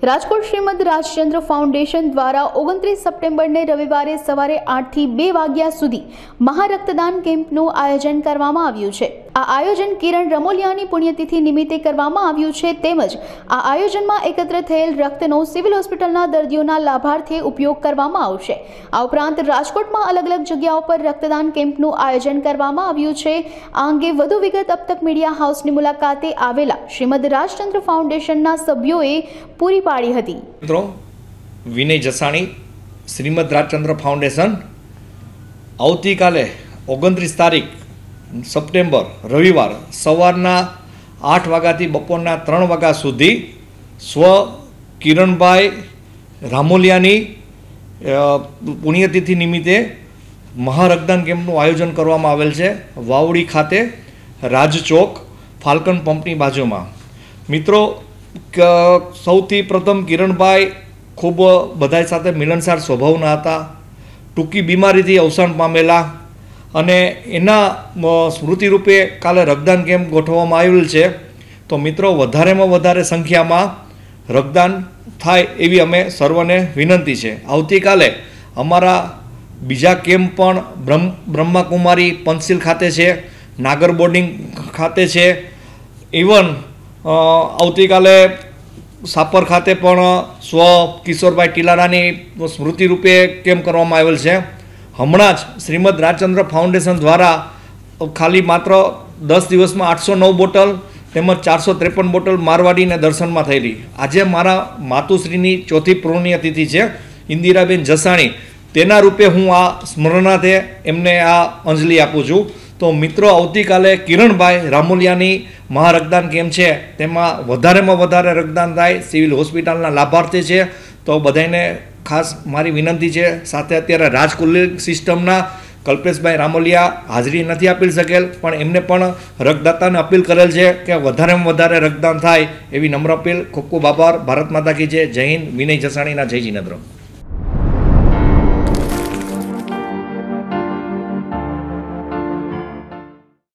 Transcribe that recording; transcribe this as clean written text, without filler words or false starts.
Rajkot Shrimad Rajchandra foundation દ્વારા 29 સપ્ટેમ્બરને રવિવારે સવારે 8 થી 2 વાગ્યા સુધી મહારક્તદાન કેમ્પનું આયોજન કરવામાં આવ્યું છે। આ આયોજન કિરણ રમોલિયાની પુણ્યતિથિ નિમિત્તે કરવામાં આવ્યું છે। તેમજ આ આયોજનમાં એકત્ર થયેલ રક્તનો સિવિલ હોસ્પિટલના દર્દીઓના લાભાર્થે ઉપયોગ કરવામાં આવશે। આ ઉપરાંત રાજકોટમાં અલગ અલગ જગ્યાઓ પર રક્તદાન કેમ્પનું આયોજન કરવામાં આવ્યું છે। આ અંગે વધુ વિગત અબ તક મીડિયા હાઉસની મુલાકાતે આવેલા શ્રીમદ રાજચંદ્ર ફાઉન્ડેશનના સભ્યોએ પૂરી પાડી હતી। મિત્રો, વિનય જસાણી, શ્રીમદ રાજચંદ્ર ફાઉન્ડેશન આવતીકાલે 29 તારીખ સપ્ટેમ્બર રવિવાર સવારના 8 વાગ્યાથી બપોરના 3 વાગ્યા સુધી સ્વ કિરણભાઈ રામોલિયાની પુણ્યતિથિ નિમિત્તે મહારક્તદાન કેમ્પનું આયોજન કરવામાં આવેલ છે। વાવડી ખાતે રાજચોક ફાલ્કન પંપની બાજુમાં। મિત્રો, સૌથી પ્રથમ કિરણભાઈ ખૂબ બધા સાથે મિલનસાર સ્વભાવના હતા। ટૂંકી બીમારીથી અવસાન પામેલા અને એના સ્મૃતિરૂપે કાલે રક્તદાન કેમ્પ ગોઠવવામાં આવેલ છે। તો મિત્રો, વધારેમાં વધારે સંખ્યામાં રક્તદાન થાય એવી અમે સર્વને વિનંતી છે। આવતીકાલે અમારા બીજા કેમ્પ પણ બ્રહ્માકુમારી પંચશીલ ખાતે છે, નાગર બોર્ડિંગ ખાતે છે, ઇવન આવતીકાલે સાપર ખાતે પણ સ્વ કિશોરભાઈ ટીલારાની સ્મૃતિરૂપે કેમ્પ કરવામાં આવેલ છે। હમણાં જ શ્રીમદ રાજચંદ્ર ફાઉન્ડેશન દ્વારા ખાલી માત્ર 10 દિવસમાં 809 બોટલ તેમજ 453 બોટલ મારવાડીને દર્શનમાં થયેલી। આજે મારા માતુશ્રીની ચોથી પુણ્યતિથિ છે, ઇન્દિરાબેન જસાણી, તેના રૂપે હું આ સ્મરણાર્થે એમને આ અંજલિ આપું છું। તો મિત્રો, આવતીકાલે કિરણભાઈ રામોલિયાની મહારક્તદાન કેમ્પ છે, તેમાં વધારેમાં વધારે રક્તદાન થાય સિવિલ હોસ્પિટલના લાભાર્થી છે। તો બધાને ખાસ મારી વિનંતી છે। સાથે અત્યારે રાજકુલિંગ સિસ્ટમના કલ્પેશભાઈ રામોલિયા હાજરી નથી આપી શકેલ, પણ એમને પણ રક્તદાતાને અપીલ કરેલ છે કે વધારેમાં વધારે રક્તદાન થાય એવી નમ્ર અપીલ। ખૂબ ખૂબ આભાર। ભારત માતા કી જય। જય હિન્દ। વિનય જસાણીના જય જિનેન્દ્ર।